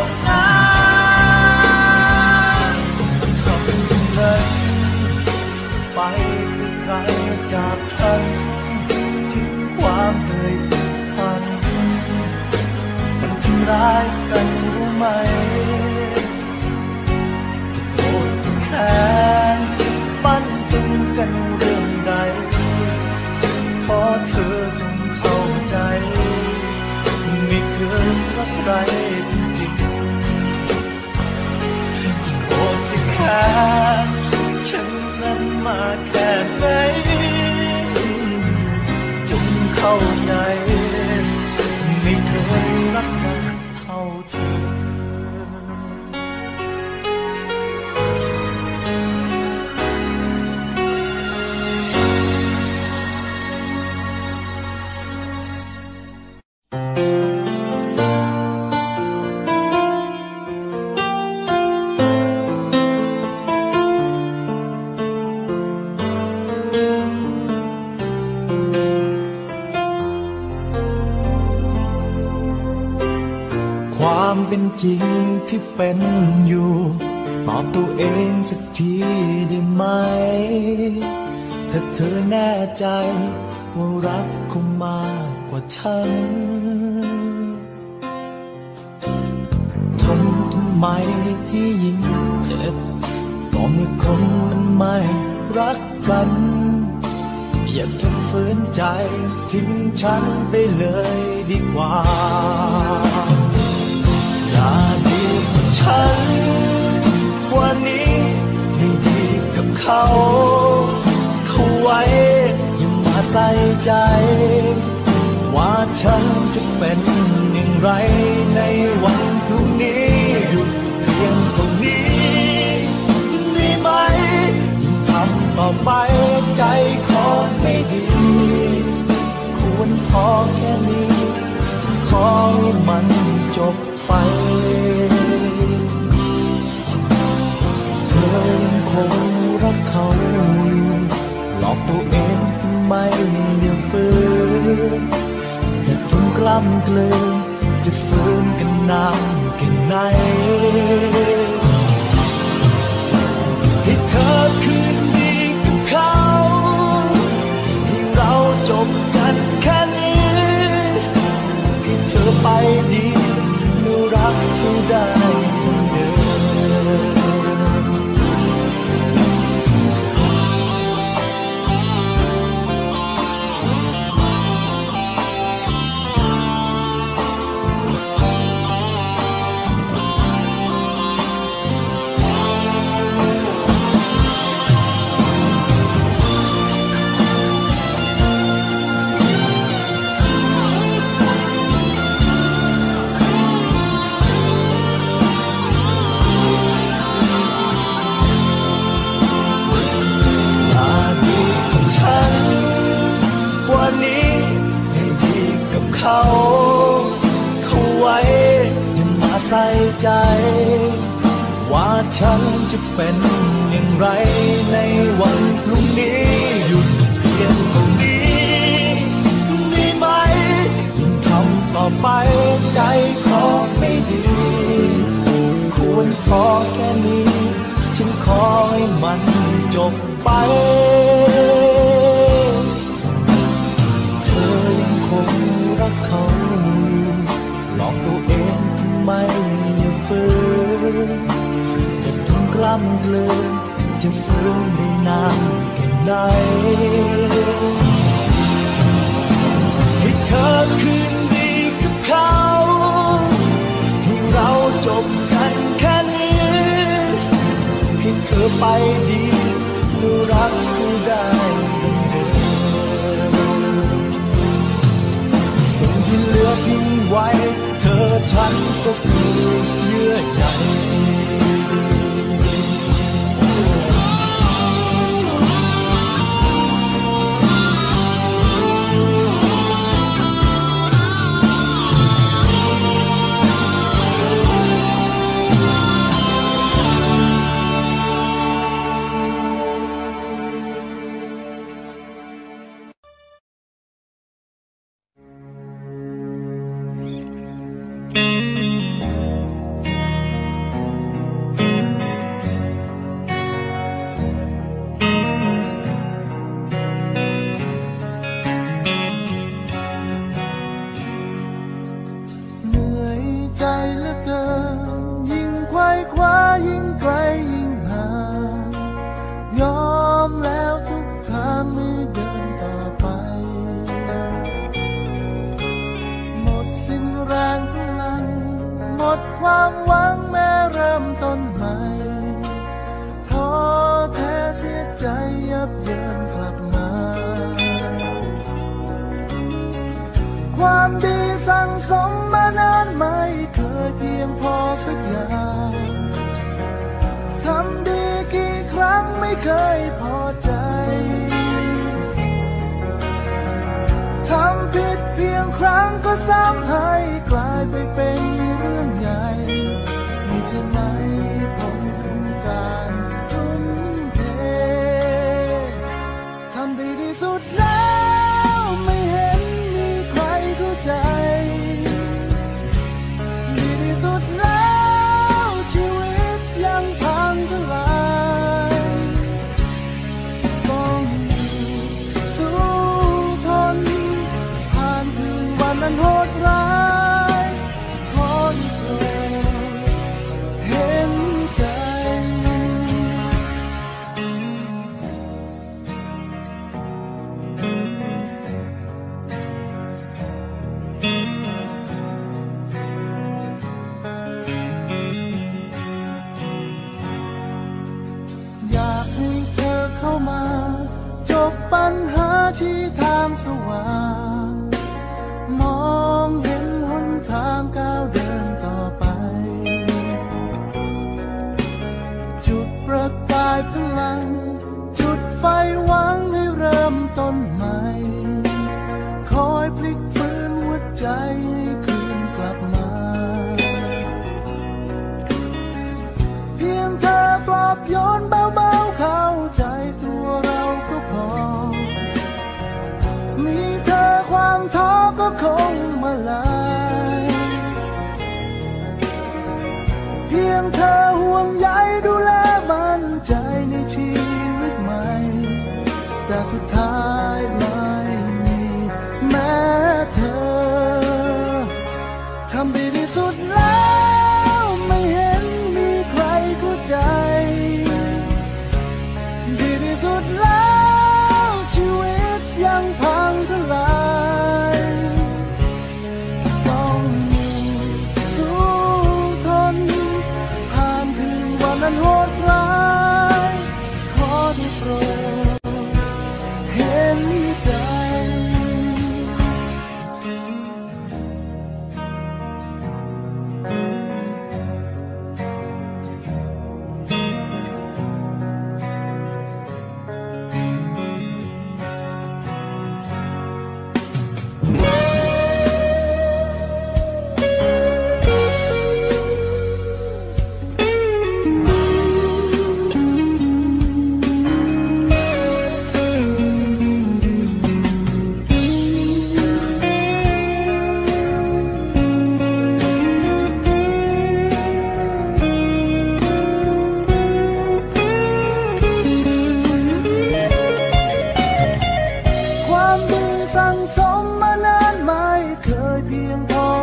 นั้นทำอย่างนั้นไปไกลจากฉันทิ้งความเคยผูกพันมันทำร้ายกันรู้ไหมจะโกรธจะแค้นปั้นปึงกันเรื่องใดขอเธอจงเข้าใจไม่เคยรักใครจริงๆจะโกรธจะแค้นฉันนั้นมาแค่ไหนจงเข้าใจไม่เคยรักกันเท่าเธอความเป็นจริงที่เป็นอยู่ตอบตัวเองสักทีได้ไหมถ้าเธอแน่ใจว่ารักคงมากกว่าฉันทนทำไมให้ยิ่งเจ็บก็เมื่อคนมันไม่รักกันอย่าทนฝืนใจทิ้งฉันไปเลยดีกว่าอย่าดีกับฉันวันนี้ให้ดีกับเขาเขาไว้อย่ามาใส่ใจว่าฉันจะเป็นอย่างไรในวันพรุ่งนี้อยู่เพียงเท่านี้ได้ไหมยิ่งทำต่อไปใจขอไม่ดีควรพอแค่นี้จะขอให้มันจบไปเธอยังคงรักเขาหลอกตัวเองทำไมอย่าฝืนจะทนกล้ำเกลือจะฝืนกันนานแค่ไหนให้เธอคืนดีกับเขาให้เราจบกันแค่นี้ให้เธอไปดีรักเขาได้เดิมใจว่าฉันจะเป็นอย่างไรในวันพรุ่งนี้หยุดเพียงตรงนี้ได้ไหมยิ่งทำต่อไปใจขอไม่ดีควรพอแค่นี้ฉันขอให้มันจบไปเธอยังคงรักเขาอยู่หลอกตัวเองทำไมอย่าฝืนจะถึงกล้ำเกลือนจะฟื้นได้นานแค่ไหนให้เธอคืนดีกับเขาให้เราจบกันแค่นี้ให้เธอไปดีและรักเขาได้เหมือนเดิมสิ่งที่เหลือทิ้งไว้เธอฉันก็คือเยื่อใยความดีสั่งสมมานานไม่เคยเพียงพอสักอย่างทำดีกี่ครั้งไม่เคยพอใจทำผิดเพียงครั้งก็ซ้ำให้กลายไปเป็นเรื่องใหญ่ไม่ใช่ไหมผลของการทุ่มเททำดีที่สุดแล้วไม่เห็นมีใครเข้าใจดีที่สุดแล้วชีวิตยังพังทลายต้องสู้ทนผ่านคืนวันนั้นโหดร้ายขอได้โปรดเห็นใจอยากให้เธอเข้ามาจบปัญหาที่ทางสว่างมองเห็นหนทางก้าวเดินต่อไปจุดประกายพลังจุดไฟหวังให้เริ่มต้นใหม่คอยพลิกฟื้นหัวใจให้คืนกลับมาเพียงเธอปลอบโยนเบาๆเข้าใจตัวเราก็พอมีเธอความท้อก็คงมาลายเพียงเธอห่วงใยดูแลมั่นใจในชีวิตใหม่แต่สุดท้ายไม่มีแม้เธอทำดีที่สุดแล้วไม่เห็นมีใครเข้าใจดีที่สุดแล้วชีวิตยังพังทลายต้องสู้ทนผ่านคืนวันนั้นโหดร้ายขอได้โปรดเห็นใจ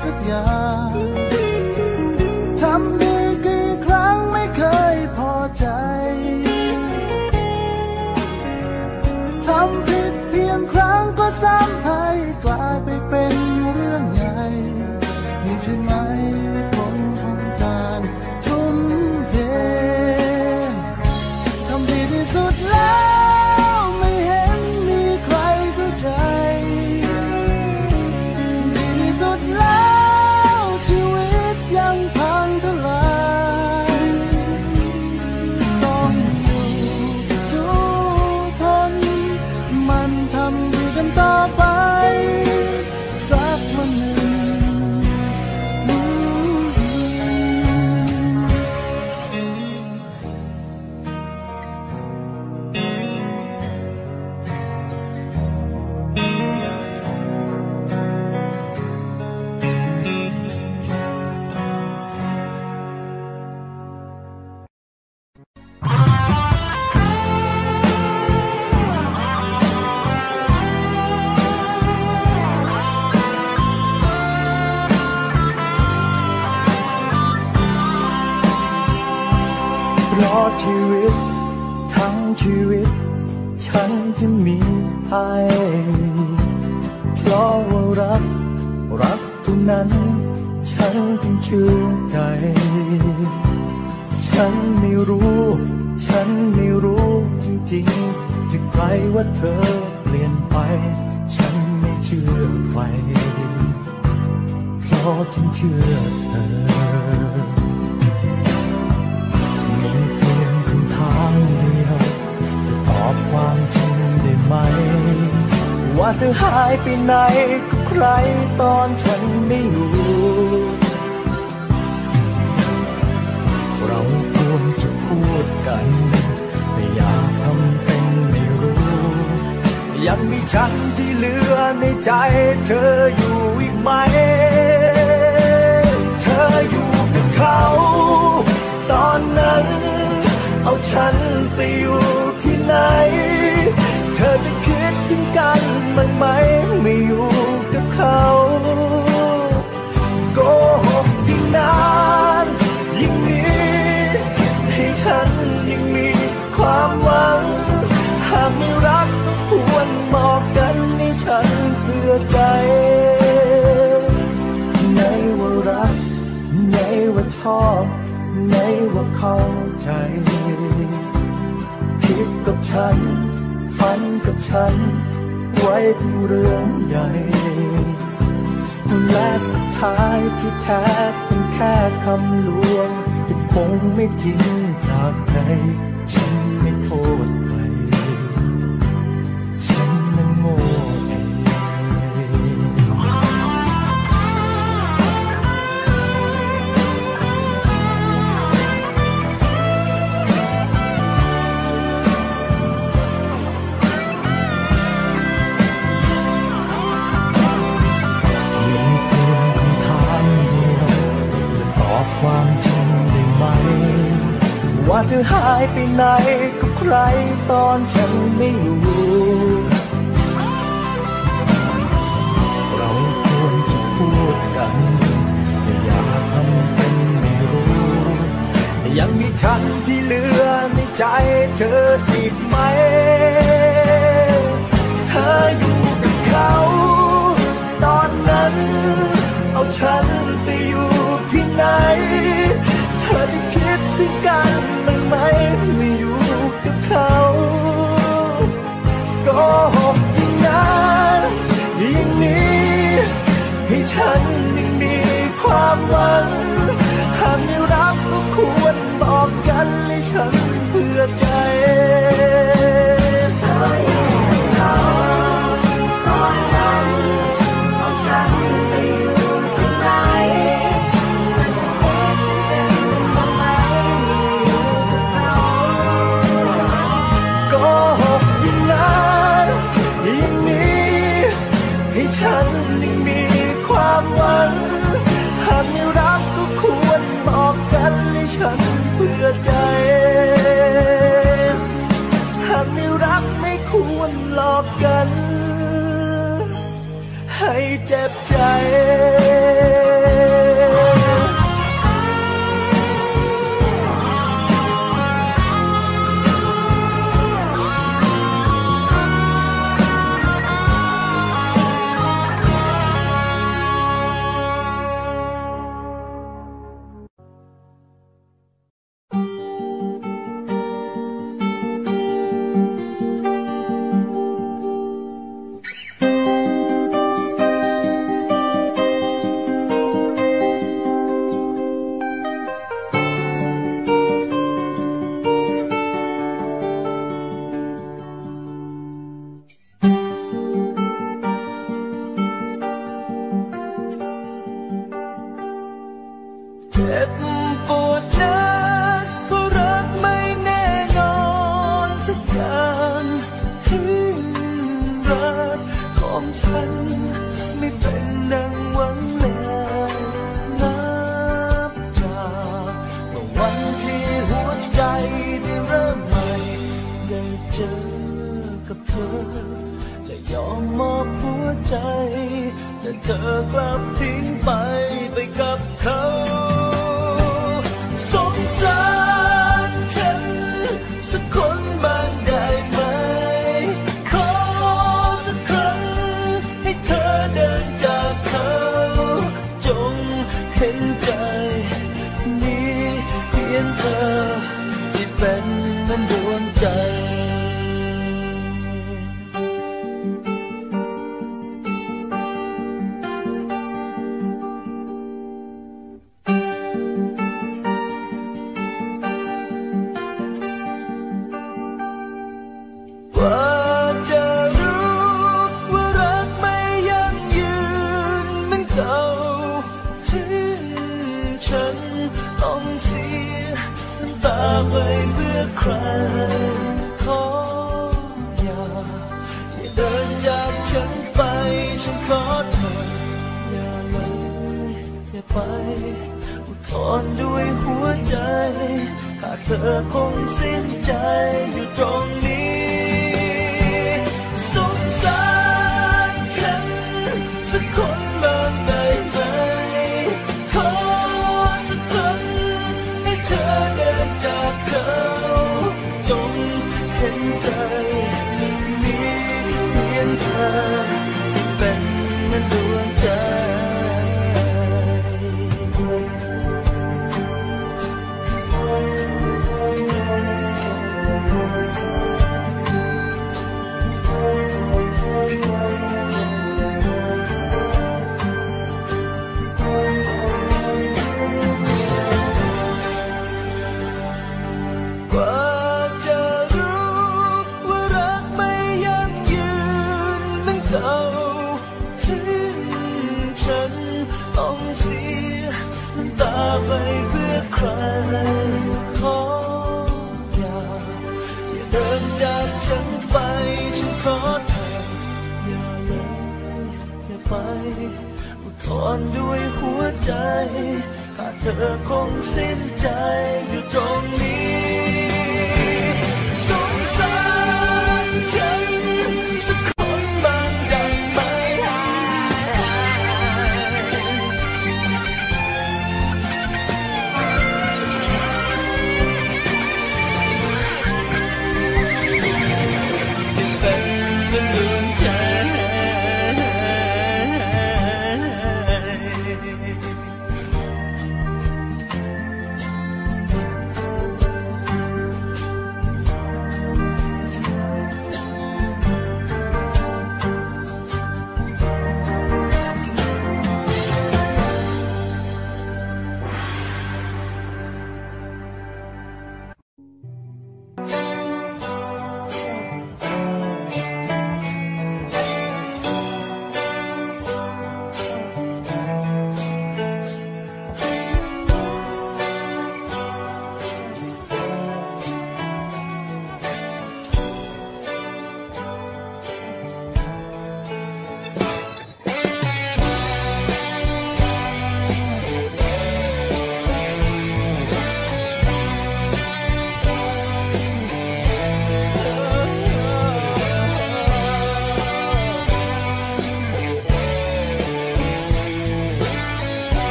สักอย่างทำดีกี่ครั้งไม่เคยพอใจทำผิดเพียงครั้งก็ซ้ำให้กลายไปเป็นเรื่องใหญ่นี่ใช่ไหมผลของการทุ่มเททำดีที่สุดแล้วไม่เห็นมีใครเข้าใจดีที่สุดแล้วชีวิตยังพังทลายต้องอยู่สู้ทนมันทำดีกันต่อไปสักวันหนึ่งเพราะชีวิตทั้งชีวิตฉันจะมีให้เพราะว่ารักรักเท่านั้นฉันจึงเชื่อใจฉันไม่รู้ฉันไม่รู้จริงๆที่ใครว่าเธอเปลี่ยนไปฉันไม่เชื่อใครเพราะฉันเชื่อเธอความจริงได้ไหมว่าเธอหายไปไหนกับใครตอนฉันไม่อยู่เราควรจะพูดกันแต่อย่าทำเป็นไม่รู้ยังมีฉันที่เหลือในใจเธออยู่อีกไหมเธออยู่กับเขาตอนนั้นเอาฉันไปอยู่ที่ไหนเธอจะคิดถึงกันบ้างไหมไม่อยู่กับเขาโกหกยิ่งนานยิ่งนี้ให้ฉันยิ่งมีความหวังหากไม่รักก็ควรบอกกันให้ฉันเพื่อใจไหนว่ารักไหนว่าชอบไหนว่าเข้าใจคิดกับฉันฝันกับฉันไว้เป็นเรื่องใหญ่และสุดท้ายที่แท้เป็นแค่คำลวงที่คงไม่จริงจากใจฉันไม่โทษใครฉันนั้นโง่เองความจริงได้ไหมว่าเธอหายไปไหนกับใครตอนฉันไม่อยู่เราควรจะพูดกันแต่อย่าทำเป็นไม่รู้ยังมีฉันที่เหลือในใจเธออีกไหมเธออยู่กับเขาตอนนั้นเอาฉันไปอยู่ที่ไหนเธอจะคิดถึงกันบ้างไหมไม่อยู่กับเขาโกหกยิ่งนานยิ่งนี้ให้ฉันยิ่งมีความหวังหากไม่รักก็ควรบอกกันให้ฉันเพื่อใจฉันยังมีความหวังหากไม่รักก็ควรบอกกันให้ฉันเพื่อใจหากไม่รักไม่ควรหลอกกันให้เจ็บใจของฉันไม่เป็นดังหวังเลยนับจากเมื่อวันที่หัวใจได้เริ่มใหม่ได้เจอกับเธอและยอมมอบหัวใจแต่เธอกลับทิ้งไปไปกับเขาสงสารฉันสักคนบ้างได้ไหมขอสักครั้งให้เธอเดินจากเขาจงเห็นใจมีเพียงเธอที่เป็นเหมือนดวงใจว่าจะรู้ว่ารักไม่ยั่งยืนเหมือนเก่าที่ฉันต้องเสียน้ำตาไปเพื่อใครขออย่าอย่าเดินจากฉันไปฉันขอเธออย่าเลยอย่าไปอุทธรณ์ด้วยหัวใจหากเธอคงสิ้นใจอยู่ตรงนี้สงสารฉันสักคนบ้างได้ไหมขอสักครั้งให้เธอเดินจากเขาจงเห็นใจมีเพียงเธอที่เป็นเหมือนดวงใจกว่าจะรู้ว่ารักไม่ยั่งยืนเหมือนเก่าที่ฉันต้องเสียน้ำตาไปเพื่อใครขออย่าอย่าเดินจากฉันไปฉันขอเธออย่าเลยอย่าไปอุทธรณ์ด้วยหัวใจหากเธอคงสิ้นใจอยู่ตรงนี้สงสารฉันสักคนบ้างได้ไหมที่เป็นเหมือนดวงใจ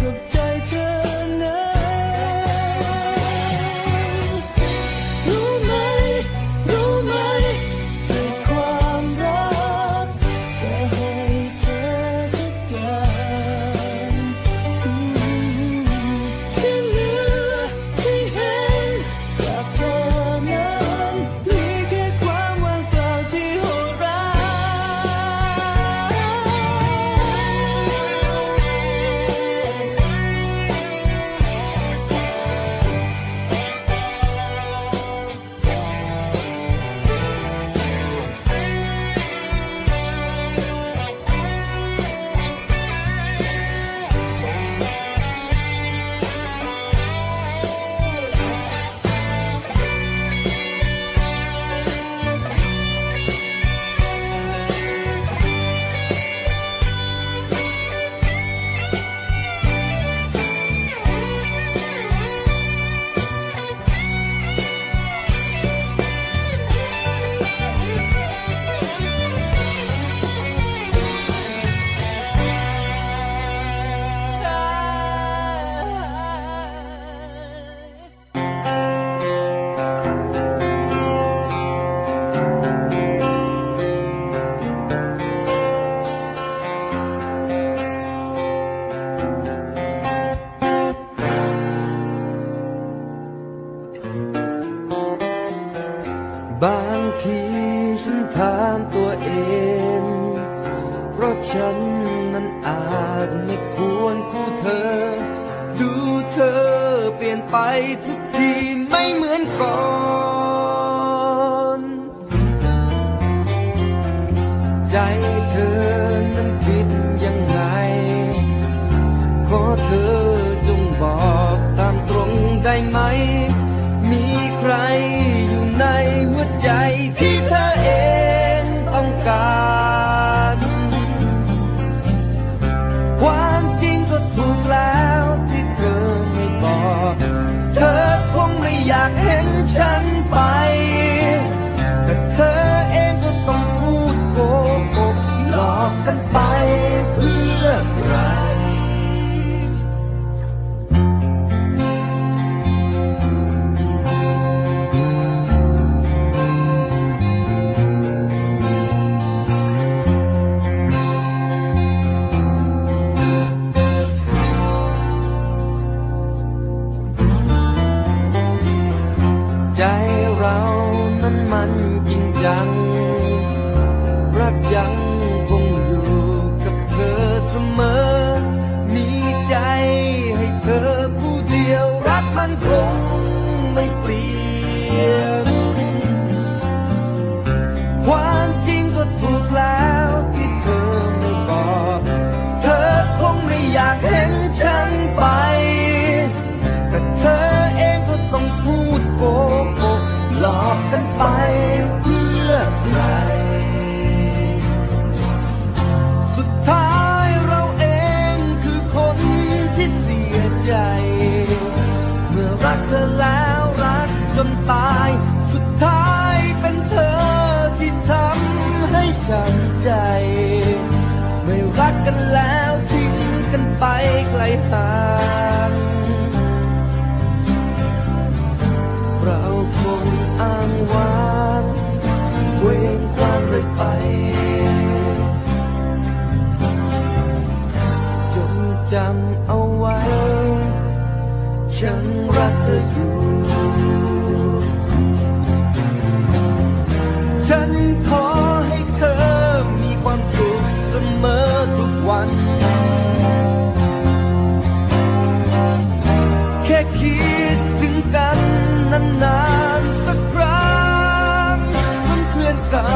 กับใจเธอนั้นรู้ไหมรู้ไหมด้วยความรักจะให้เธอทุกอย่างที่เหลือที่เห็นกับเธอนั้นมีแค่ความว่างเปล่าที่โหดร้ายบางทีฉันถามตัวเองเพราะฉันนั้นอาจไม่ควรคู่เธอดูเธอเปลี่ยนไปทุกทีไม่เหมือนก่อนใจเธอนั้นผิดยังไงขอเธอจงบอกตามตรงได้ไหมมีใครอยู่ในหัวใจที่เธอเองต้องการความจริงก็ถูกแล้วที่เธอไม่บอกเธอคงไม่อยากเห็นฉันไปแต่เธอเองก็ต้องพูดโกหกหลอกกันไปเพื่อใครใจเรานั้นมันจริงจังรักยังคงอยู่กับเธอเสมอมีใจให้เธอผู้เดียวรักมันคงไม่เปลี่ยนความจริงก็ถูกแล้วที่เธอไม่บอกเธอคงไม่อยากเห็นฉันไปแต่เธอเองก็ต้องพูดโกหกหลอกกันไปเพื่อใครสุดท้ายเราเองคือคนที่เสียใจเมื่อรักเธอแล้วรักจนตายสุดท้ายเป็นเธอที่ทำให้ช้ำใจไม่รักกันแล้วทิ้งกันไปไกลห่างเราคงอ้างว้างเว้งคว้างเรื่อยไปจงจำเอาไว้ฉันรักเธออยู่ฉันขอให้เธอมีความสุขเสมอทุกวันแค่คิดถึงกันนานๆสักครั้งเหมือนเพื่อนเก่า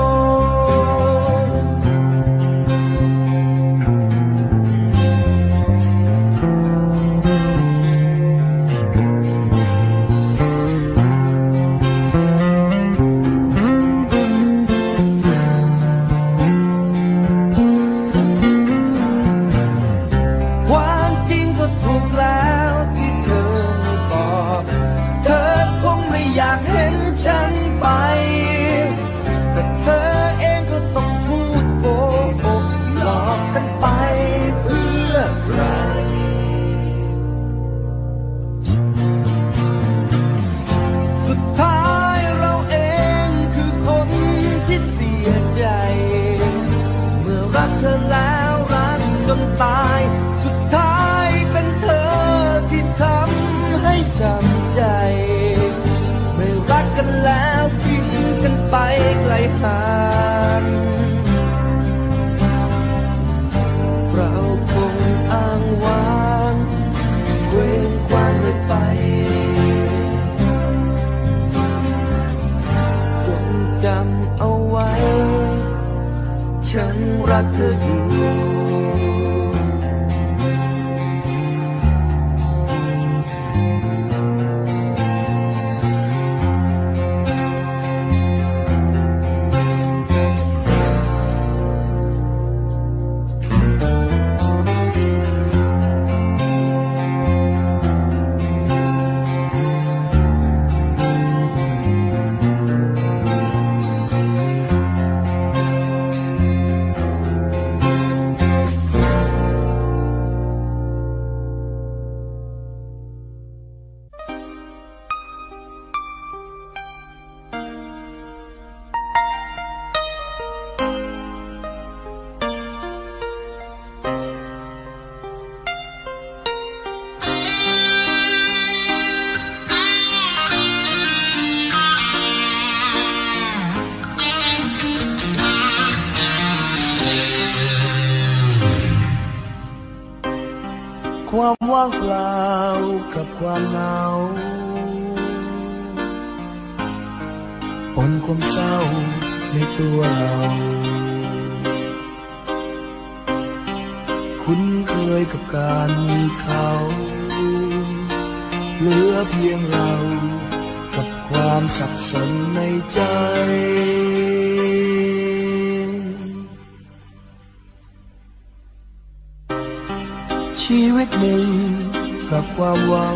ความจริงก็ถูกแล้วที่เธอไม่บอกเธอคงไม่อยากเห็นฉันไปแต่เธอเองก็ต้องพูดโกหกหลอกกันไปเพื่อใครช้ำใจไม่รักกันแล้วทิ้งกันไปไกลห่างเราคงอ้างว้างเว้นคว้างเลยไปจงจำเอาไว้ฉันรักเธออยู่ความว่างเปล่ากับความเหงาปนความเศร้าในตัวเราคุ้นเคยกับการมีเขาเหลือเพียงเรากับความสับสนในใจชีวิตหนึ่งกับความหวัง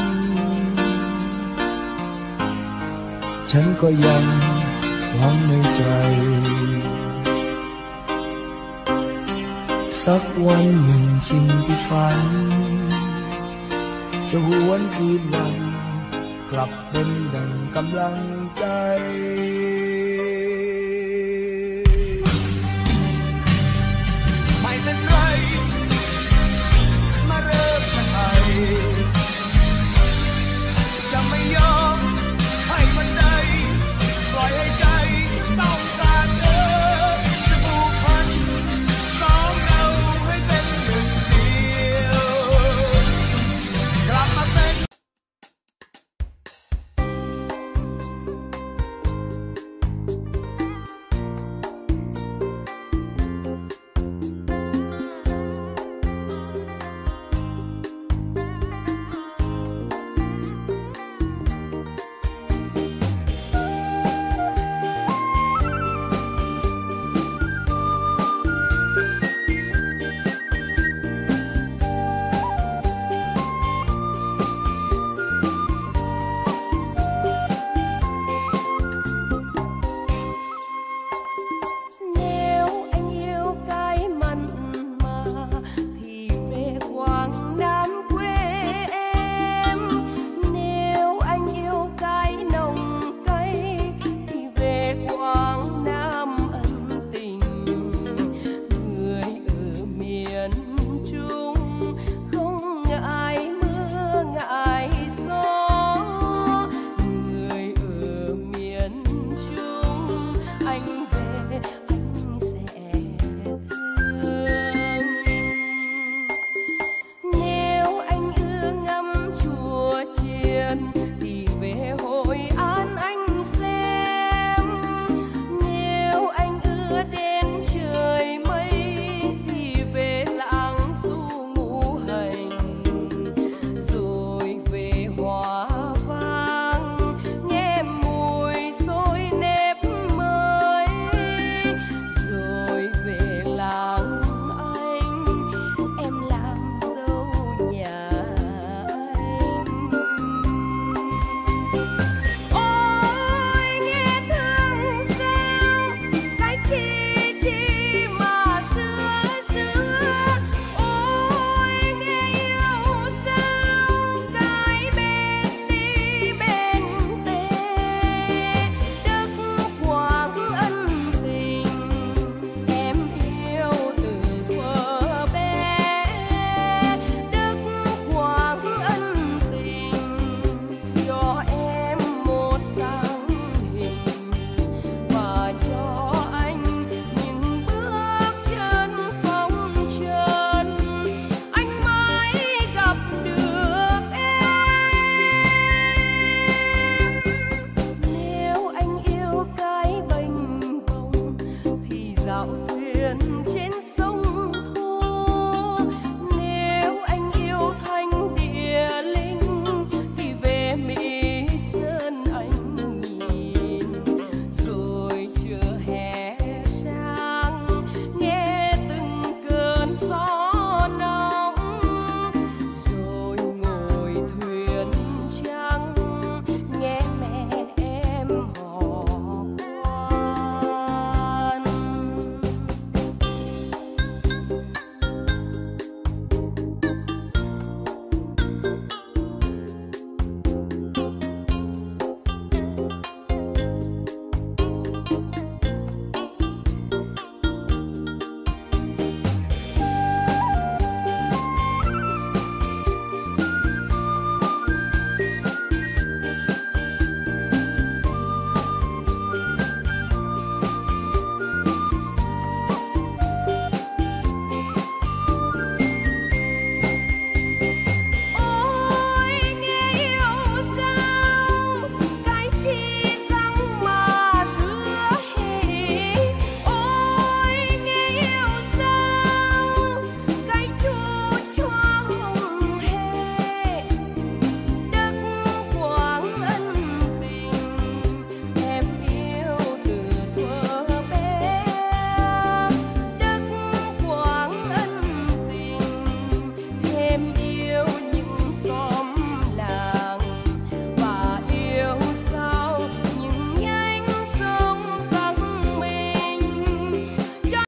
ฉันก็ยังหวังในใจสักวันหนึ่งสิ่งที่ฝันจะหวนคืนวันกลับเป็นดังกำลังใจ